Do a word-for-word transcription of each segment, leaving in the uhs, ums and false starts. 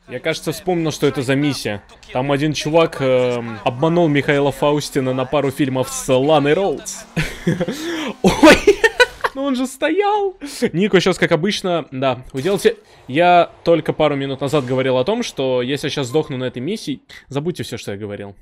Я, кажется, вспомнил, что это за миссия. Там один чувак э, обманул Михаила Фаустина на пару фильмов с Ланой Роудс. Ой! Ну он же стоял! Нико сейчас, как обычно, да, уделайте. Я только пару минут назад говорил о том, что если я сейчас сдохну на этой миссии, забудьте все, что я говорил.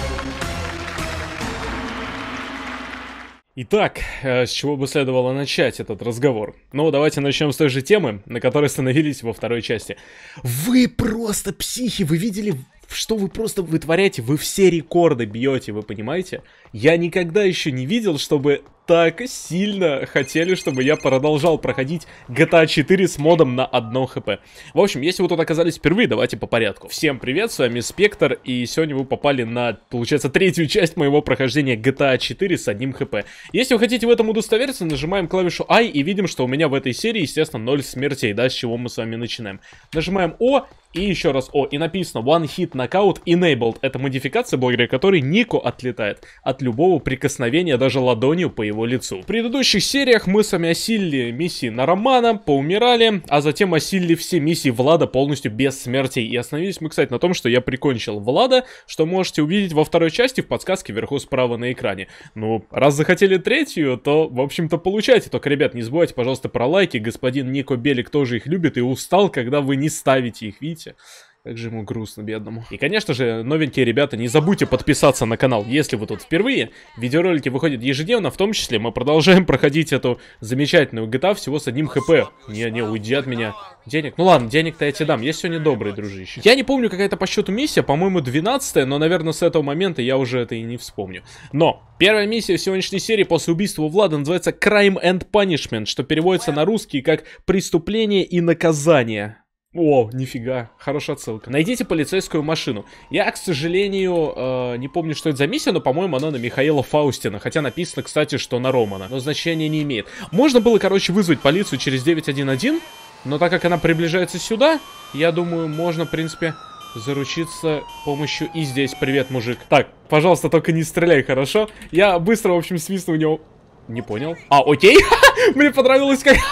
Итак, с чего бы следовало начать этот разговор? Ну, давайте начнем с той же темы, на которой остановились во второй части. Вы просто психи, вы видели, что вы просто вытворяете? Вы все рекорды бьете, вы понимаете? Я никогда еще не видел, чтобы так сильно хотели, чтобы я продолжал проходить джи ти эй четыре с модом на одно хп. В общем, если вы тут оказались впервые, давайте по порядку. Всем привет, с вами Спектр, и сегодня вы попали на, получается, третью часть моего прохождения джи ти эй четыре с одним хп. Если вы хотите в этом удостовериться, нажимаем клавишу I и видим, что у меня в этой серии, естественно, ноль смертей, да, с чего мы с вами начинаем. Нажимаем О и еще раз О, и написано One Hit Knockout Enabled. Это модификация, благодаря которой Нико отлетает от любого прикосновения, даже ладонью по его лицу. В предыдущих сериях мы с вами осилили миссии на Романа, поумирали, а затем осилили все миссии Влада полностью без смертей. И остановились мы, кстати, на том, что я прикончил Влада, что можете увидеть во второй части в подсказке вверху справа на экране. Ну, раз захотели третью, то, в общем-то, получайте. Только, ребят, не забывайте, пожалуйста, про лайки. Господин Нико Белик тоже их любит и устал, когда вы не ставите их, видите? Как же ему грустно, бедному. И, конечно же, новенькие ребята, не забудьте подписаться на канал, если вы тут впервые. Видеоролики выходят ежедневно, в том числе мы продолжаем проходить эту замечательную джи ти эй всего с одним хп. Не-не, уйди от меня. Денег? Ну ладно, денег-то я тебе дам, я сегодня добрый, дружище. Я не помню, какая это по счету миссия, по-моему, двенадцатая, но, наверное, с этого момента я уже это и не вспомню. Но первая миссия в сегодняшней серии после убийства Влада называется Crime and Punishment, что переводится на русский как «Преступление и наказание». О, нифига, хорошая отсылка. Найдите полицейскую машину. Я, к сожалению, э, не помню, что это за миссия, но, по-моему, она на Михаила Фаустина. Хотя написано, кстати, что на Романа. Но значения не имеет. Можно было, короче, вызвать полицию через девять один один, но так как она приближается сюда, я думаю, можно, в принципе, заручиться помощью и здесь. Привет, мужик. Так, пожалуйста, только не стреляй, хорошо? Я быстро, в общем, свистну у него... Не понял. А, окей. Мне понравилось, как...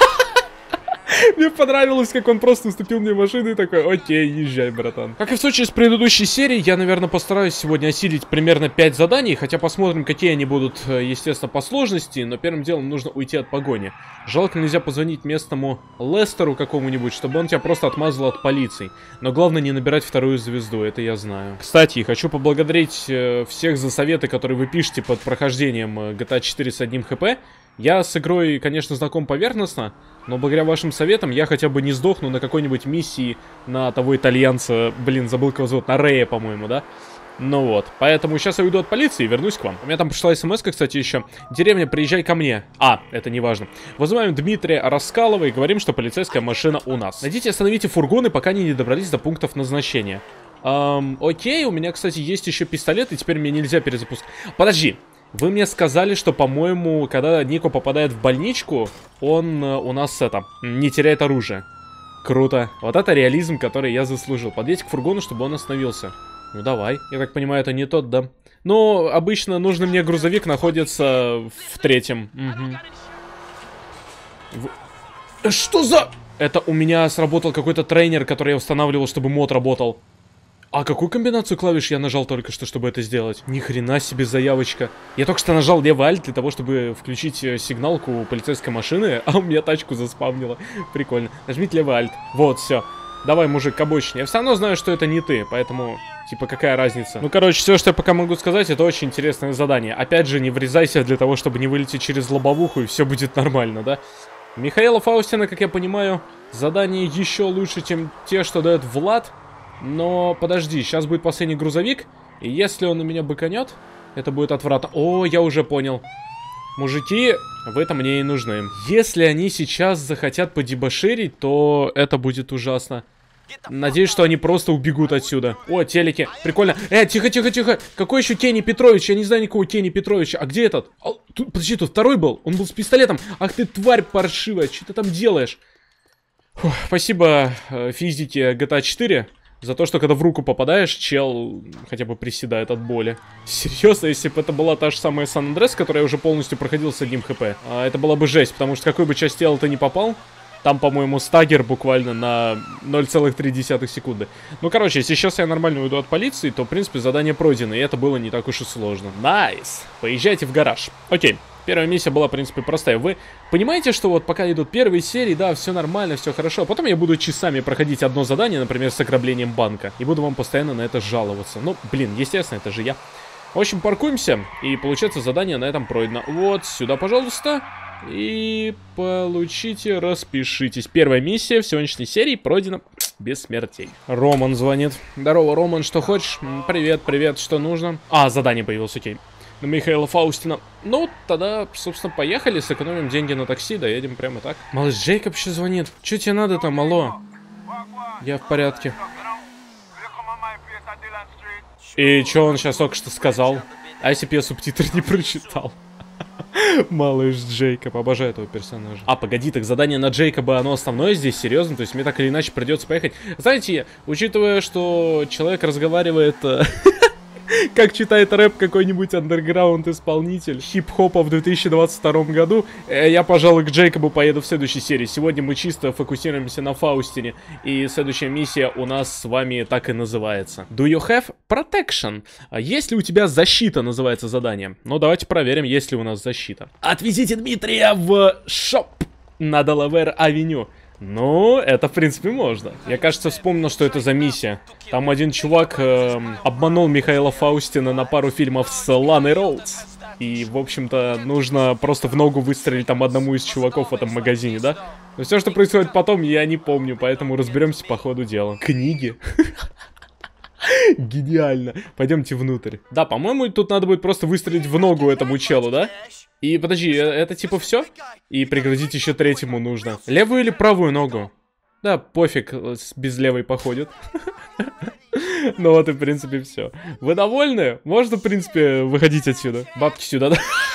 Мне понравилось, как он просто уступил мне машину и такой: окей, езжай, братан. Как и в случае с предыдущей серией, я, наверное, постараюсь сегодня осилить примерно пять заданий, хотя посмотрим, какие они будут, естественно, по сложности, но первым делом нужно уйти от погони. Жалко, нельзя позвонить местному Лестеру какому-нибудь, чтобы он тебя просто отмазал от полиции. Но главное не набирать вторую звезду, это я знаю. Кстати, хочу поблагодарить э, всех за советы, которые вы пишете под прохождением джи ти эй четыре с одним хп. Я с игрой, конечно, знаком поверхностно, но благодаря вашим советам я хотя бы не сдохну на какой-нибудь миссии на того итальянца, блин, забыл, кого зовут, на Рея, по-моему, да? Ну вот, поэтому сейчас я уйду от полиции и вернусь к вам. У меня там пришла смс-ка, кстати, еще. Деревня, приезжай ко мне. А, это не важно. Вызываем Дмитрия Раскалова и говорим, что полицейская машина у нас. Найдите и остановите фургоны, пока они не добрались до пунктов назначения. Эм, окей, у меня, кстати, есть еще пистолет, и теперь мне нельзя перезапускать. Подожди. Вы мне сказали, что, по-моему, когда Нико попадает в больничку, он э, у нас это, не теряет оружие. Круто. Вот это реализм, который я заслужил. Подъедь к фургону, чтобы он остановился. Ну давай. Я так понимаю, это не тот, да? Ну, обычно нужный мне грузовик находится в третьем. Угу. В... Что за... Это у меня сработал какой-то тренер, который я устанавливал, чтобы мод работал. А какую комбинацию клавиш я нажал только что, чтобы это сделать? Ни хрена себе заявочка. Я только что нажал левый альт для того, чтобы включить сигналку полицейской машины, а у меня тачку заспавнило. Прикольно. Нажмите левый альт. Вот, все. Давай, мужик, к обочине. Я все равно знаю, что это не ты, поэтому, типа, какая разница? Ну, короче, все, что я пока могу сказать, это очень интересное задание. Опять же, не врезайся для того, чтобы не вылететь через лобовуху, и все будет нормально, да? Михаила Фаустина, как я понимаю, задание еще лучше, чем те, что дает Влад. Но подожди, сейчас будет последний грузовик, и если он на меня быканет, это будет отвратно. О, я уже понял. Мужики, вы это мне и нужны. Если они сейчас захотят подебоширить, то это будет ужасно. Надеюсь, что они просто убегут отсюда. О, телеки, прикольно. Э, тихо, тихо, тихо. Какой еще Кенни Петрович? Я не знаю никакого Кенни Петровича. А где этот? А, тут, подожди, тут второй был. Он был с пистолетом. Ах ты, тварь паршивая, что ты там делаешь? Фух, спасибо э, физике джи ти эй четыре. За то, что когда в руку попадаешь, чел хотя бы приседает от боли. Серьезно, если бы это была та же самая Сан-Андреас, которая уже полностью проходил с одним хп, а это была бы жесть, потому что какой бы часть тела ты не попал, Там, по-моему, стагер буквально на ноль целых три десятых секунды. Ну, короче, если сейчас я нормально уйду от полиции, то, в принципе, задание пройдено, и это было не так уж и сложно. Найс! Поезжайте в гараж. Окей. Первая миссия была, в принципе, простая. Вы понимаете, что вот пока идут первые серии, да, все нормально, все хорошо. А потом я буду часами проходить одно задание, например, с ограблением банка. И буду вам постоянно на это жаловаться. Ну, блин, естественно, это же я. В общем, паркуемся, и получается задание на этом пройдено. Вот, сюда, пожалуйста. И получите, распишитесь. Первая миссия в сегодняшней серии пройдена без смертей. Роман звонит. Здорово, Роман, что хочешь? Привет, привет, что нужно? А, задание появилось, окей. На Михаила Фаустина. Ну, тогда, собственно, поехали, сэкономим деньги на такси, доедем прямо так. Малыш Джейкоб еще звонит. Че тебе надо там, алло? Я в порядке. И что он сейчас только что сказал? А если бы я субтитры не прочитал? Малыш Джейкоб, обожаю этого персонажа. А, погоди, так задание на Джейкоба, оно основное здесь, серьезно? То есть мне так или иначе придется поехать. Знаете, учитывая, что человек разговаривает... Как читает рэп какой-нибудь андерграунд-исполнитель хип-хопа в две тысячи двадцать втором году, я, пожалуй, к Джейкобу поеду в следующей серии. Сегодня мы чисто фокусируемся на Фаустине, и следующая миссия у нас с вами так и называется. Do you have protection? Есть ли у тебя защита, называется задание? Ну, давайте проверим, есть ли у нас защита. Отвезите Дмитрия в шоп на Делавэр-авеню. Ну, это, в принципе, можно. Я, кажется, вспомнил, что это за миссия. Там один чувак э, обманул Михаила Фаустина на пару фильмов с Ланой Роудс. И, в общем-то, нужно просто в ногу выстрелить там одному из чуваков в этом магазине, да? Но все, что происходит потом, я не помню, поэтому разберемся по ходу дела. Книги? Гениально. Пойдемте внутрь. Да, по-моему, тут надо будет просто выстрелить в ногу этому челу, да? И подожди, это типа все? И пригрозить еще третьему нужно. Левую или правую ногу? Да, пофиг, без левой походит. Ну вот и, в принципе, все. Вы довольны? Можно, в принципе, выходить отсюда. Бабки сюда, да?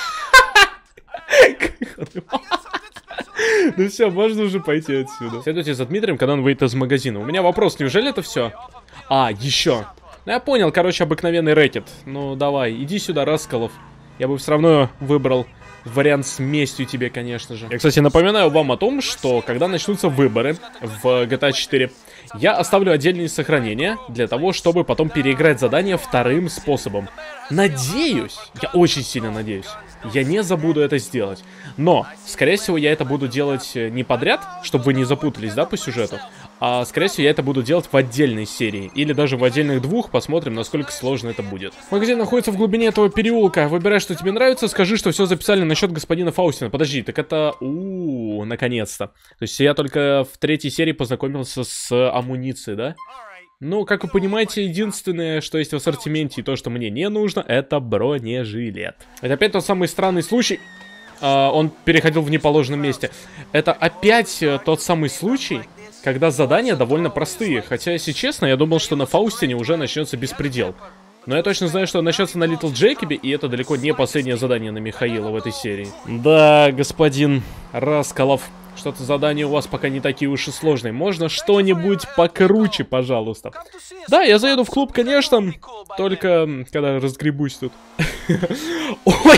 Ну все, можно уже пойти отсюда. Следуйте за Дмитрием, когда он выйдет из магазина. У меня вопрос, неужели это все? А, еще. Ну я понял, короче, обыкновенный рэкет. Ну давай, иди сюда, Расколов. Я бы все равно выбрал вариант с местью тебе, конечно же. Я, кстати, напоминаю вам о том, что когда начнутся выборы в джи ти эй четыре, я оставлю отдельные сохранения для того, чтобы потом переиграть задание вторым способом. Надеюсь, я очень сильно надеюсь, я не забуду это сделать. Но, скорее всего, я это буду делать не подряд, чтобы вы не запутались, да, по сюжету. А, скорее всего, я это буду делать в отдельной серии. Или даже в отдельных двух, посмотрим, насколько сложно это будет. Магазин находится в глубине этого переулка. Выбирай, что тебе нравится, скажи, что все записали насчет господина Фаустина. Подожди, так это... Ууу, наконец-то. То есть я только в третьей серии познакомился с амуницией, да? Ну, как вы понимаете, единственное, что есть в ассортименте, и то, что мне не нужно, это бронежилет. Это опять тот самый странный случай. Uh, он переходил в неположенном месте. Это опять uh, тот самый случай, когда задания довольно простые. Хотя, если честно, я думал, что на Фаустине уже начнется беспредел. Но я точно знаю, что начнется на Литл Джейкобе, и это далеко не последнее задание на Михаила в этой серии. Да, господин Расколов, что-то задания у вас пока не такие уж и сложные. Можно что-нибудь покруче, пожалуйста. Да, я заеду в клуб, конечно, только когда разгребусь тут. Ой!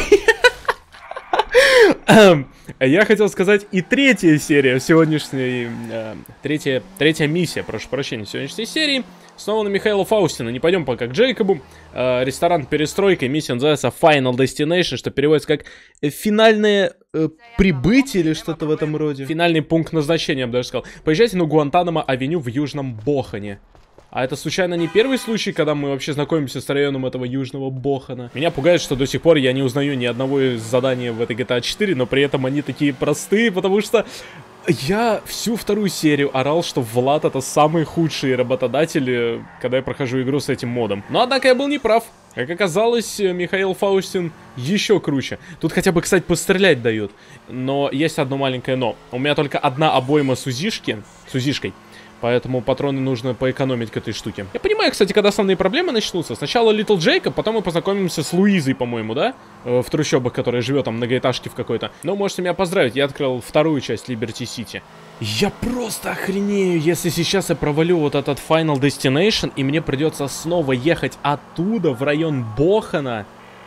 Я хотел сказать, и третья серия сегодняшней... Э, третья, третья миссия, прошу прощения, сегодняшней серии. Снова на Михаила Фаустина. Не пойдем пока к Джейкобу. Э, ресторан Перестройка. Миссия называется Final Destination, что переводится как финальное э, прибытие или что-то в этом роде. Финальный пункт назначения, я бы даже сказал. Поезжайте на Гуантанамо-авеню в Южном Бохане. А это случайно не первый случай, когда мы вообще знакомимся с районом этого Южного Бохана? Меня пугает, что до сих пор я не узнаю ни одного из заданий в этой джи ти эй четыре, но при этом они такие простые, потому что я всю вторую серию орал, что Влад это самый худший работодатель, когда я прохожу игру с этим модом. Но однако я был неправ. Как оказалось, Михаил Фаустин еще круче. Тут хотя бы, кстати, пострелять дают. Но есть одно маленькое но. У меня только одна обойма с узишки, с узишкой. Поэтому патроны нужно поэкономить к этой штуке. Я понимаю, кстати, когда основные проблемы начнутся. Сначала Литл Джейкоб, потом мы познакомимся с Луизой, по-моему, да? Э, в трущобах, которая живет там, многоэтажке в какой-то. Но можете меня поздравить, я открыл вторую часть Liberty City. Я просто охренею, если сейчас я провалю вот этот Final Destination, и мне придется снова ехать оттуда, в район Бохана.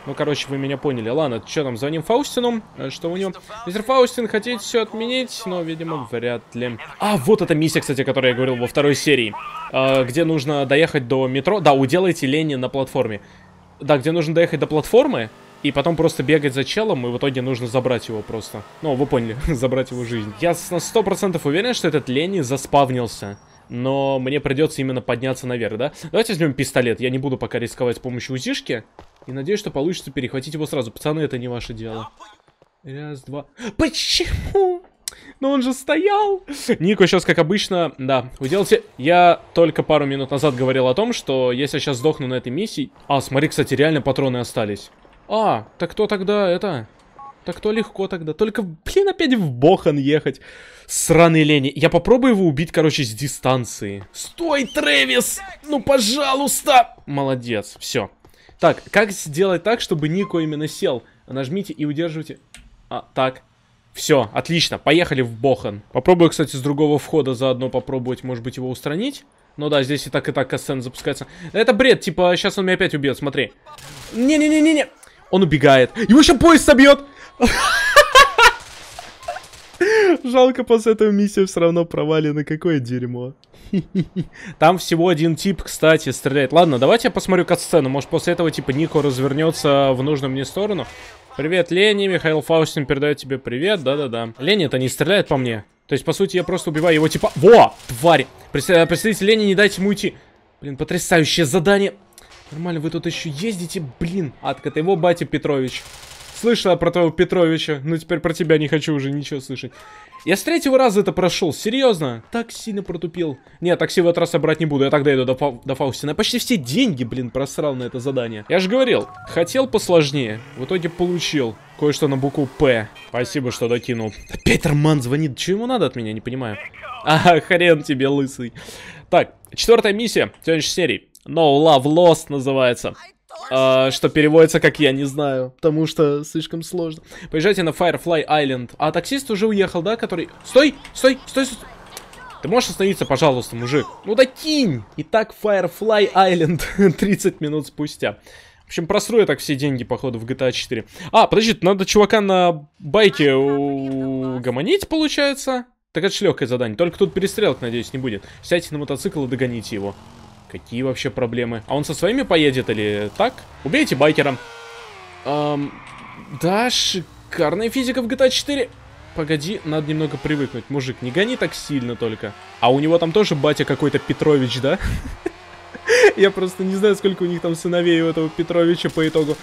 Ну, короче, вы меня поняли. Ладно, что там, звоним Фаустину. Что у него? Мистер Фаустин, хотите все отменить? Но, видимо, вряд ли. А, вот эта миссия, кстати, о которой я говорил во второй серии. А, где нужно доехать до метро. Да, уделайте Ленни на платформе. Да, где нужно доехать до платформы. И потом просто бегать за челом, и в итоге нужно забрать его просто. Ну, вы поняли, забрать его жизнь. Я на сто процентов уверен, что этот Ленни заспавнился. Но мне придется именно подняться наверх, да? Давайте возьмем пистолет. Я не буду пока рисковать с помощью УЗИшки. И надеюсь, что получится перехватить его сразу. Пацаны, это не ваше дело. Раз, два. Почему? Ну он же стоял. Нико сейчас, как обычно, да, уделайте. Я только пару минут назад говорил о том, что если я сейчас сдохну на этой миссии... А, смотри, кстати, реально патроны остались. А, так кто тогда это... Так то легко тогда. Только, блин, опять в Бохан ехать. Сраный Ленни. Я попробую его убить, короче, с дистанции. Стой, Трэвис! Ну, пожалуйста! Молодец, все. Так, как сделать так, чтобы Нико именно сел? Нажмите и удерживайте. А, так. Все, отлично. Поехали в Бохан. Попробую, кстати, с другого входа заодно попробовать, может быть, его устранить. Ну да, здесь и так, и так касцена запускается. Это бред, типа, сейчас он меня опять убьет, смотри. Не-не-не-не-не. Он убегает. Его еще поезд собьет! Жалко, после этого миссия все равно провалена. Какое дерьмо. Там всего один тип, кстати, стреляет. Ладно, давайте я посмотрю катсцену. Может, после этого, типа, Нико развернется в нужную мне сторону. Привет, Ленни. Михаил Фаустин передает тебе привет. Да-да-да. Ленни-то не стреляет по мне. То есть, по сути, я просто убиваю его, типа... Во! Тварь! Представитель Ленни, не дайте ему уйти. Блин, потрясающее задание. Нормально, вы тут еще ездите, блин. Адка, это его батя Петрович. Слышала про твоего Петровича, но теперь про тебя не хочу уже ничего слышать. Я с третьего раза это прошел, серьезно? Так сильно протупил. Нет, такси в этот раз я брать не буду, я тогда иду до, Фа до Фаустина. Я почти все деньги, блин, просрал на это задание. Я же говорил, хотел посложнее, в итоге получил. Кое-что на букву П. Спасибо, что докинул. Опять Роман звонит, что ему надо от меня, не понимаю. А, хрен тебе, лысый. Так, четвертая миссия сегодняшней серии. No Love Lost называется. Uh, что переводится как я не знаю, потому что слишком сложно. Поезжайте на Firefly Island. А таксист уже уехал, да, который... Стой, стой, стой, стой. Ты можешь остановиться, пожалуйста, мужик? Ну да кинь! Итак, Firefly Island. тридцать минут спустя. В общем, просру я так все деньги, походу, в джи ти эй четыре. А, подожди, надо чувака на байке угомонить, получается? Так это ж легкое задание. Только тут перестрелок, надеюсь, не будет. Сядьте на мотоцикл и догоните его. Какие вообще проблемы? А он со своими поедет или так? Убейте байкера. Эм, да, шикарная физика в джи ти эй четыре. Погоди, надо немного привыкнуть. Мужик, не гони так сильно только. А у него там тоже батя какой-то Петрович, да? Я просто не знаю, сколько у них там сыновей у этого Петровича по итогу.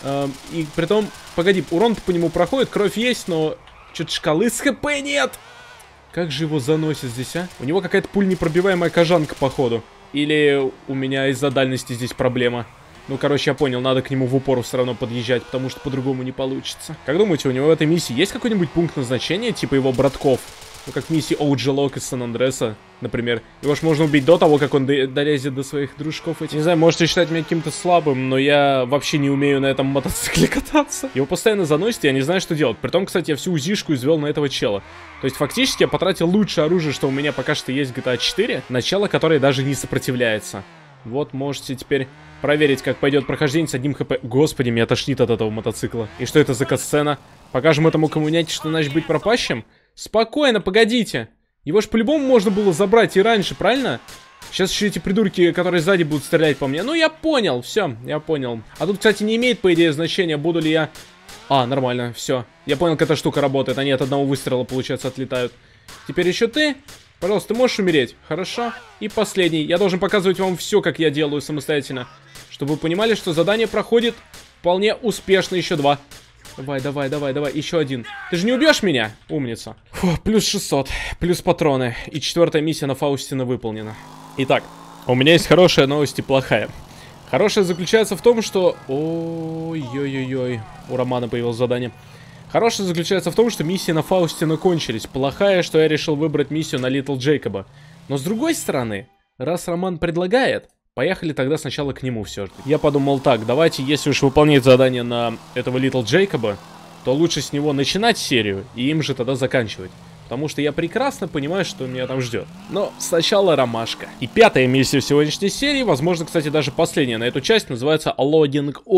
И притом, погоди, урон по нему проходит, кровь есть, но что-то шкалы с хп нет. Как же его заносит здесь, а? У него какая-то пульнепробиваемая кожанка, походу. Или у меня из-за дальности здесь проблема. Ну, короче, я понял, надо к нему в упор все равно подъезжать, потому что по-другому не получится. Как думаете, у него в этой миссии есть какой-нибудь пункт назначения, типа его братков? Ну, как в миссии о джи Лок из Сан-Андреса, например. Его ж можно убить до того, как он до долезет до своих дружков этих. Не знаю, можете считать меня каким-то слабым, но я вообще не умею на этом мотоцикле кататься. Его постоянно заносит, я не знаю, что делать. Притом, кстати, я всю УЗИшку извел на этого чела. То есть, фактически, я потратил лучшее оружие, что у меня пока что есть в джи ти эй четыре, на чела, который даже не сопротивляется. Вот, можете теперь проверить, как пойдет прохождение с одним хп. Господи, меня тошнит от этого мотоцикла. И что это за катсцена? Покажем этому коммуняте, что значит быть пропащим? Спокойно, погодите. Его ж по-любому можно было забрать и раньше, правильно? Сейчас еще эти придурки, которые сзади будут стрелять по мне. Ну, я понял, все, я понял. А тут, кстати, не имеет, по идее, значения, буду ли я... А, нормально, все. Я понял, как эта штука работает. Они от одного выстрела, получается, отлетают. Теперь еще ты. Пожалуйста, ты можешь умереть? Хорошо. И последний. Я должен показывать вам все, как я делаю самостоятельно. Чтобы вы понимали, что задание проходит вполне успешно. Еще два. Давай, давай, давай, давай. Еще один. Ты же не убьешь меня? Умница. Фу, плюс шестьсот. Плюс патроны. И четвертая миссия на Фаустина выполнена. Итак, у меня есть хорошая новость и плохая. Хорошая заключается в том, что... Ой-ой-ой-ой. У Романа появилось задание. Хорошая заключается в том, что миссии на Фаустина кончились. Плохая, что я решил выбрать миссию на Литл Джейкоба. Но с другой стороны, раз Роман предлагает, поехали тогда сначала к нему все же. Я подумал так, давайте, если уж выполнять задание на этого Литл Джейкоба, то лучше с него начинать серию и им же тогда заканчивать. Потому что я прекрасно понимаю, что меня там ждет. Но сначала ромашка. И пятая миссия в сегодняшней серии, возможно, кстати, даже последняя на эту часть, называется Loading On.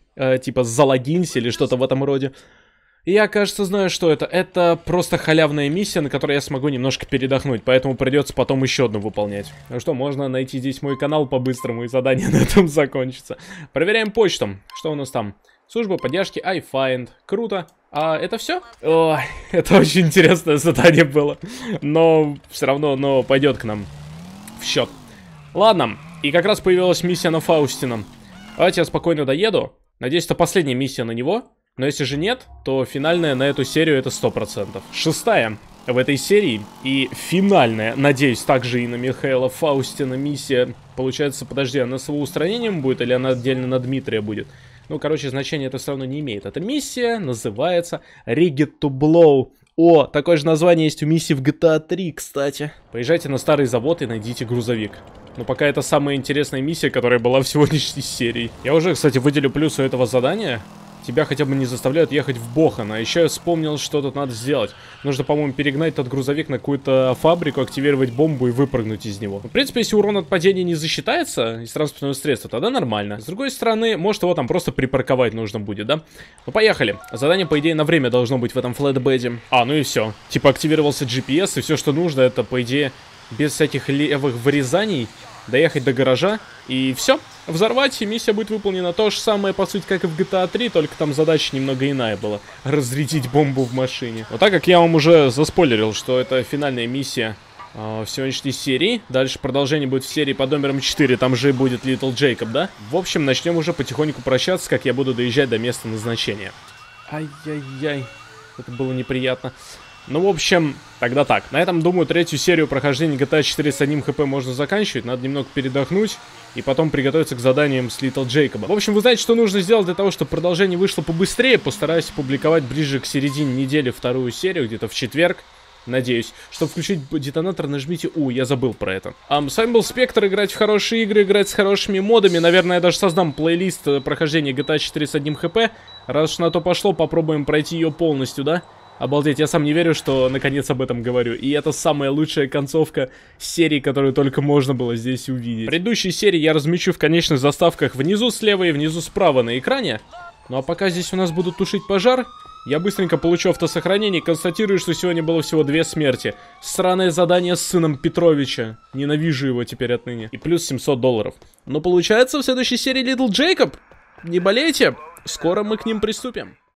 э, типа залогинься или что-то в этом роде. Я, кажется, знаю, что это. Это просто халявная миссия, на которой я смогу немножко передохнуть, поэтому придется потом еще одну выполнять. Ну что, можно найти здесь мой канал по-быстрому, и задание на этом закончится. Проверяем почту. Что у нас там? Служба поддержки iFind. Круто. А это все? Ой, это очень интересное задание было. Но все равно оно пойдет к нам в счет. Ладно. И как раз появилась миссия на Фаустина. Давайте я спокойно доеду. Надеюсь, это последняя миссия на него. Но если же нет, то финальная на эту серию это сто процентов. Шестая в этой серии и финальная, надеюсь, также и на Михаила Фаустина миссия. Получается, подожди, она с его устранением будет или она отдельно на Дмитрия будет? Ну, короче, значения это все равно не имеет. Эта миссия называется Rigged to Blow. О, такое же название есть у миссии в джи ти эй три, кстати. Поезжайте на старый завод и найдите грузовик. Но пока это самая интересная миссия, которая была в сегодняшней серии. Я уже, кстати, выделю плюсы этого задания. Тебя хотя бы не заставляют ехать в Бохан. А еще я вспомнил, что тут надо сделать. Нужно, по-моему, перегнать этот грузовик на какую-то фабрику, активировать бомбу и выпрыгнуть из него. В принципе, если урон от падения не засчитается из транспортного средства, тогда нормально. С другой стороны, может его там просто припарковать нужно будет, да? Ну, поехали. Задание, по идее, на время должно быть в этом флетбеде. А, ну и все. Типа активировался джи пи эс, и все, что нужно, это, по идее, без всяких левых вырезаний доехать до гаража, и все. Взорвать, и миссия будет выполнена. То же самое, по сути, как и в джи ти эй три, только там задача немного иная была. Разрядить бомбу в машине. Вот так как я вам уже заспойлерил, что это финальная миссия э, в сегодняшней серии. Дальше продолжение будет в серии под номером четыре, там же будет Литл Джейкоб, да? В общем, начнем уже потихоньку прощаться, как я буду доезжать до места назначения. Ай-яй-яй, это было неприятно. Ну, в общем, тогда так. На этом, думаю, третью серию прохождения джи ти эй четыре с одним хп можно заканчивать. Надо немного передохнуть и потом приготовиться к заданиям с Литл Джейкобом. В общем, вы знаете, что нужно сделать для того, чтобы продолжение вышло побыстрее. Постараюсь публиковать ближе к середине недели вторую серию, где-то в четверг. Надеюсь. Чтобы включить детонатор, нажмите У, я забыл про это. А, с вами был Спектр, играть в хорошие игры, играть с хорошими модами. Наверное, я даже создам плейлист прохождения джи ти эй четыре с одним хп. Раз уж на то пошло, попробуем пройти ее полностью, да? Обалдеть, я сам не верю, что наконец об этом говорю. И это самая лучшая концовка серии, которую только можно было здесь увидеть. Предыдущие серии я размещу в конечных заставках внизу слева и внизу справа на экране. Ну а пока здесь у нас будут тушить пожар, я быстренько получу автосохранение и констатирую, что сегодня было всего две смерти. Сраное задание с сыном Петровича. Ненавижу его теперь отныне. И плюс семьсот долларов. Но получается, в следующей серии Литл Джейкоб. Не болейте, скоро мы к ним приступим.